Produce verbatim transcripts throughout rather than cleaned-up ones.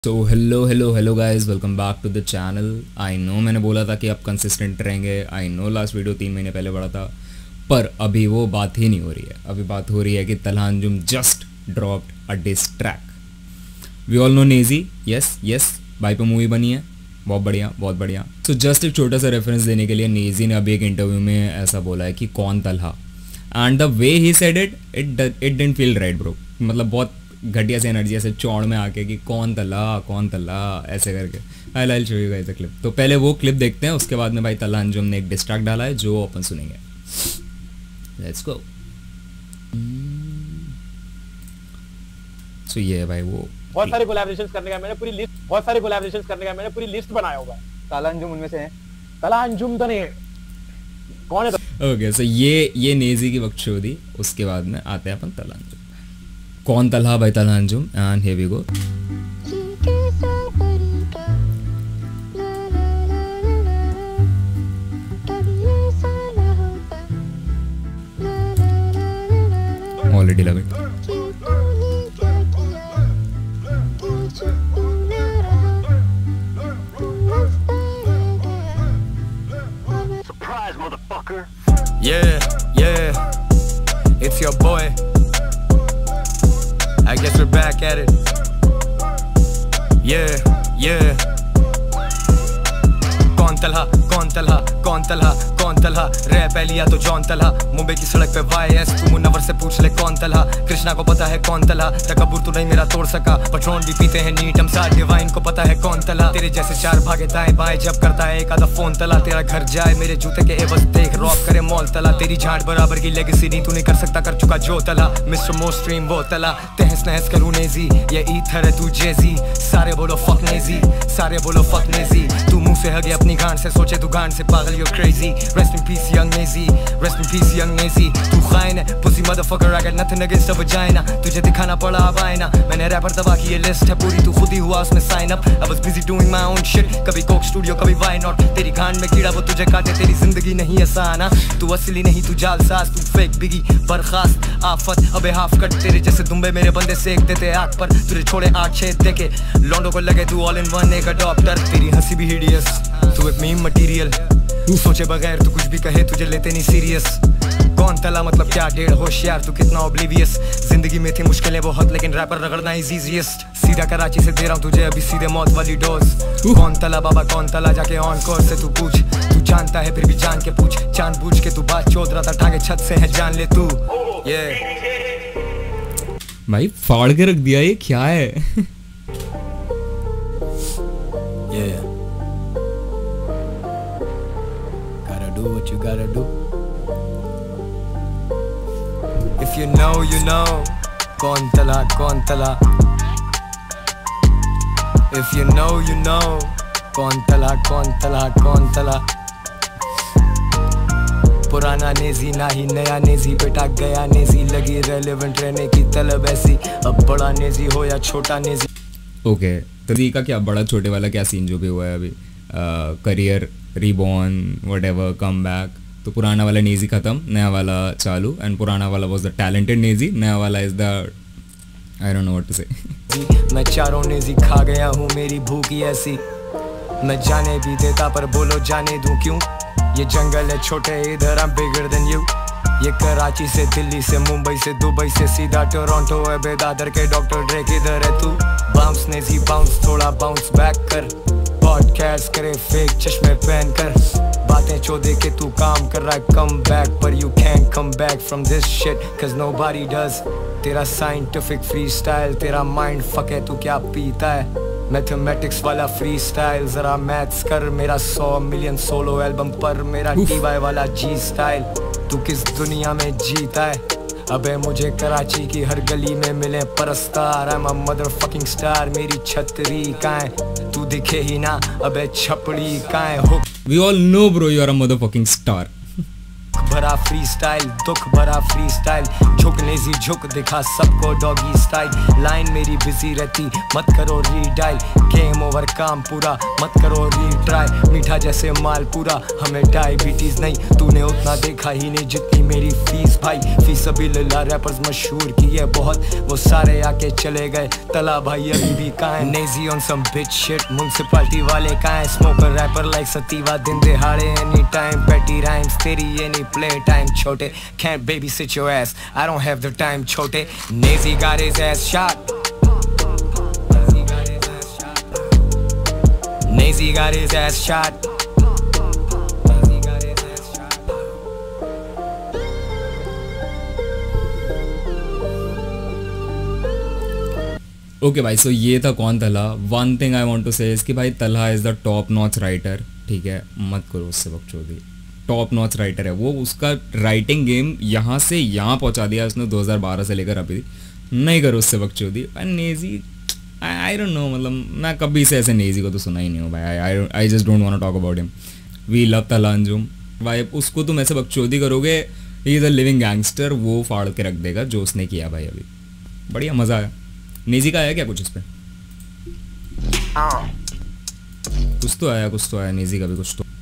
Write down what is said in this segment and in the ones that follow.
So hello hello hello guys, welcome back to the channel. I know मैंने बोला था कि आप कंसिस्टेंट रहेंगे। आई नो लास्ट वीडियो तीन महीने पहले पड़ा था, पर अभी वो बात ही नहीं हो रही है। अभी बात हो रही है कि Talha Anjum just dropped a diss track. We all know Naezy, yes yes, भाई पे मूवी बनी है, बहुत बढ़िया बहुत बढ़िया। सो so जस्ट एक छोटा सा रेफरेंस देने के लिए, नेजी ने अभी एक इंटरव्यू में ऐसा बोला है कि कौन Talha, and the way he said it it it didn't feel right bro. मतलब बहुत घटिया से एनर्जी ऐसे चौड़ में आके कि कौन तल्हा कौन तल्हा ऐसे करके। I'll show you guys a clip. तो पहले वो क्लिप देखते हैं, उसके बाद में भाई तल्हा अंजुम ने एक डिस्ट्रैक्ट डाला है जो अपन सुनेंगे। Let's go. सो ये है भाई वो बहुत सारे कोलैबोरेशंस करने का मैंने पूरी लिस्ट बहुत सारे कोलैबोरेशंस करने का मैंने पूरी लिस्ट बनाया हुआ है। तलहा अंजुम उनमें से है। तलहा अंजुम तो नहीं, कौन है? ओके सो ये ये नेजी की बकचोदी, उसके बाद में आते हैं अपन तल्हा अंजुम। कौन तलहा भाई Talha Anjum, and here we go. Already love it. Yeah, yeah, it's your boy. I guess we're back at it. Yeah, yeah. कौन तलहा कौन तलहा कौन तलहा कौन तलहा, रैप लिया तो जॉन तलहा। मुंबई की सड़क पे वाई एस, तू मुनव्वर से पूछ ले कौन तलहा। कृष्णा को पता है कौन तलहा, तकब्बुर तू नहीं मेरा तोड़ सका। पट्रोन भी पीते हैं नीट हम साथ, डिवाइन को पता है कौन तलहा। तेरे जैसे चार भागे दाएं बाएं जब करता है एक आधा फोन तलहा। तेरा घर जाए मेरे जूते के एवज देख, रॉक करे मॉल तलहा। तेरी झांट बराबर की लेगेसी नहीं तू नहीं कर सकता, कर चुका जो तलहा। मिस्टर मोस्ट स्ट्रीम वो तलहा, तहस नहस करूं नेजी, ये ईथर है तू जेजी। सारे बोलो फक नेजी, सारे बोलो फक नेजी। तू मुंह से हगे अपनी गांड से, सोचे तू गांड से पागल, you're crazy. Rest in peace young Nazi, rest in peace young Nazi. तू खाइन है pussy motherfucker, I got nothing against a vagina. तुझे दिखाना पड़ा अब आईना, मैंने रैपर दबा की ये लिस्ट है पूरी, तू खुद ही हुआ उसमें sign up. I was busy doing my own shit, कभी कोक स्टूडियो कभी why not. तेरी गांड में कीड़ा वो तुझे काटे, तेरी जिंदगी नहीं आसान। तू असली नहीं तू जालसाज, तू फेक बिगी बर्खास्त आफत। अबे हाफ कट तेरे जैसे दुम्बे मेरे बंदे सेक देते आग पर, तुझे छोड़े आठ छेद देके। लॉन्डो को लगे तू ऑल इन वन एक अडॉप्टर, तेरी हंसी भी हिडियस, तू एक मीम मटीरियल। तू सोचे बगैर तू कुछ भी कहे तुझे लेते नहीं सीरियस। कौन तला मतलब क्या डेढ़ होशियार, तू कितना ओब्लिवियस। जिंदगी में थी मुश्किलें बहुत, लेकिन रैपर रगड़ना इज इजीएस्ट। सीधा कराची से दे रहा हूँ तुझे अभी सीधे मौत वाली डोज। कौन तला बाबा कौन तला, जाके ऑन कोर्स से तू पूछ। तू जानता है फिर भी जान के पूछ, जान बूझ के तू बात चोद रहा था, ठाके छत से है जान ले तू। ये भाई फाड़ के रख दिया, ये क्या है? yeah. Do what you gotta do. If you know, you know. कौन तला कौन तला. If you know, you know. कौन तला कौन तला कौन तला. पुराना नेजी ना ही नया नेजी, बेटा गया नेजी। लगी रेलेवेंट रहने की तलब ऐसी, अब बड़ा नेजी हो या छोटा नेजी। ओके तो जी का क्या बड़ा छोटे वाला क्या सीन जो भी हुआ है अभी, career reborn whatever come back. तो पुराना वाला नेजी खत्म, नया वाला चालू, एंड पुराना वाला वाज द टैलेंटेड नेजी, नया वाला is the I don't know what to say. मैं चारों नेजी खा गया हूँ, मेरी भूख ही ऐसी। मैं जाने भी देता पर बोलो जाने दूं क्यों। ये जंगल है छोटे इधर, I'm bigger than you। ये कराची से दिल्ली से मुंबई से दुबई से सीधा टोरंटो है, बेदादर के डॉक्टर ड्रे किधर है तू। बाउंस नेजी बाउंस, थोड़ा बाउंस बैक कर। पॉडकास्ट करे फेक चश्मे पहन कर, बातें चौदह के तू काम कर रहा है कम बैक, पर you can come back from this shit cause nobody does। तेरा साइंटिफिक फ्री स्टाइल, तेरा माइंड फक है, तू क्या पीता है। मैथमेटिक्स वाला फ्री स्टाइल, जरा मैथ्स कर। मेरा सौ मिलियन सोलो एल्बम पर, मेरा टीवाई वाला जी स्टाइल। तू किस दुनिया में जीता है? अबे मुझे कराची की हर गली में मिले परस्तार। I'm a motherfucking star, मेरी छतरी कहाँ है? तू दिखे ही ना, अबे छपड़ी कहाँ है? हो We all know bro you are a motherfucking star। भरा फ्री स्टाइल, दुख भरा फ्री स्टाइल, झुकने सी झुक दिखा सबको डॉगी स्टाइल। लाइन मेरी बिजी रहती मत करो रीडाइल, गेम ओवर काम पूरा मत करो रीट्राई। मीठा जैसे माल पूरा हमें डायबिटीज नहीं, तूने उतना देखा ही नहीं जितनी मेरी फीस भाई। फीस अभी लला रैपर्स मशहूर की है बहुत, वो सारे आके चले गए, तला भाई अभी भी कहाँ है। Naezy on some bitch shit, municipality वाले कहाँ है। स्मोकर रैपर लाइक सतीवा दिन दिहाड़े एनी टाइम, पेटी राइम्स तेरी एनी प्ले टाइम छोटे। Can't babysit your ass, I don't have the time छोटे। Nazy got his ass shot, Nazy got his ass shot। Okay okay भाई, so so ये था कौन तलहा। One thing I want to say is कि भाई Talha is the top notch writer, ठीक है, मत करो उससे बकचोदी। टॉप नॉच राइटर है वो, उसका राइटिंग गेम यहाँ से यहाँ पहुँचा दिया उसने दो हज़ार बारह से लेकर अभी। नहीं करो उससे बकचोदी। नेजी आई डोंट नो, मतलब मैं कभी से ऐसे नेजी को तो सुना ही नहीं हूँ भाई। I I just don't want to talk about him. We love Talha Anjum भाई। उसको तुम ऐसे बकचोदी करोगे, he is a living gangster, वो फाड़ के रख देगा जो उसने किया भाई अभी। बढ़िया मज़ा आया। नेजी का आया क्या कुछ इस पे? कुछ तो आया, कुछ तो आया नेजी का भी कुछ तो।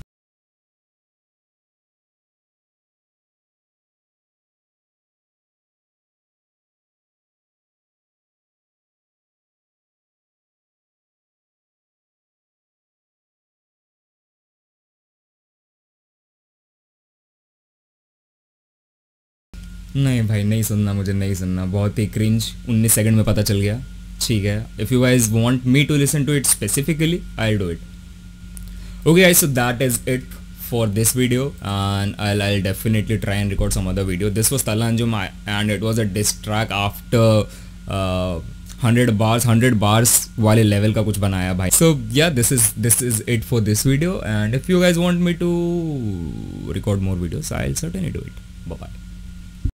नहीं भाई नहीं सुनना, मुझे नहीं सुनना, बहुत ही क्रिंज। उन्नीस सेकंड में पता चल गया, ठीक है। If you guys want me to listen to it specifically, I will do it. Okay guys, so that is it for this video, and I'll, I'll definitely try and record some other video. This was Talha Anjum, and it was a diss track after uh, hundred bars hundred bars वाले level का कुछ बनाया भाई. So yeah, this is this is it for this video, and if you guys want me to record more videos, I'll certainly do it. Bye bye.